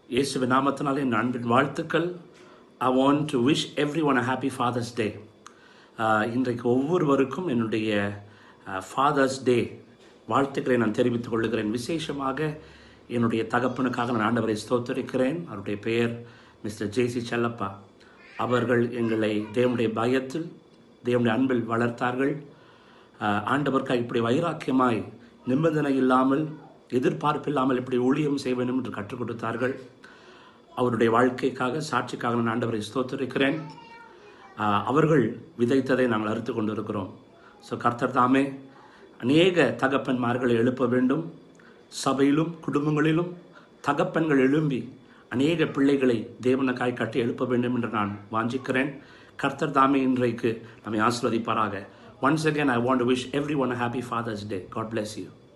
இயேசுவின் நாமத்தினாலே என் அன்பின் வாழ்த்துக்கள். I want to wish everyone a happy Father's Day. இன்றைக்கு ஒவ்வொருவருக்கும் என்னுடைய ஃபாதர்ஸ் டே வாழ்த்துக்களை நான் தெரிவித்துக் கொள்கிறேன். விசேஷமாக என்னுடைய தகப்பனுக்காக நான் ஆண்டவரை ஸ்தோத்தரிக்கிறேன். அவருடைய பெயர் மிஸ்டர் ஜேசி செல்லப்பா. அவர்கள் எங்களை தேவனுடைய பயத்தில் தேவனுடைய அன்பில் வளர்த்தார்கள். ஆண்டவருக்காக இப்படி வைராக்கியமாய் நிபந்தனை இல்லாமல் எதிர்பார்ப்பில்லாமல் இப்படி ஊழியம் செய்ய வேண்டும் என்று கற்றுக் கொடுத்தார்கள். அவருடைய வாழ்க்கைக்காக சாட்சிக்காக நான் ஆண்டவரை ஸ்தோத்தரிக்கிறேன். அவர்கள் விதைத்ததை நாங்கள் அறுத்து கொண்டிருக்கிறோம். ஸோ கர்த்தர் தாமே அநேக தகப்பன்மார்களை எழுப்ப வேண்டும். சபையிலும் குடும்பங்களிலும் தகப்பன்கள் எழும்பி அநேக பிள்ளைகளை தேவனுக்காய் கட்டி எழுப்ப வேண்டும் என்று நான் வாஞ்சிக்கிறேன். கர்த்தர் தாமே இன்றைக்கு நம்மை ஆசீர்வதிப்பாராக. Once again, I want to wish everyone a happy Father's Day. God bless you.